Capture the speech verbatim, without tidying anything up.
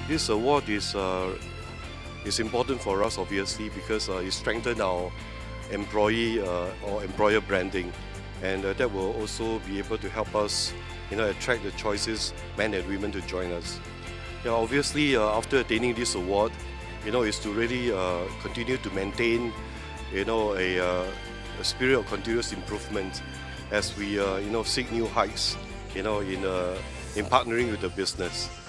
This award is uh, is important for us, obviously, because uh, it strengthens our employee uh, or employer branding, and uh, that will also be able to help us, you know, attract the choices, men and women, to join us. Yeah, obviously, uh, after attaining this award, you know, is to really uh, continue to maintain, you know, a, uh, a spirit of continuous improvement as we, uh, you know, seek new heights, you know, in uh, in partnering with the business.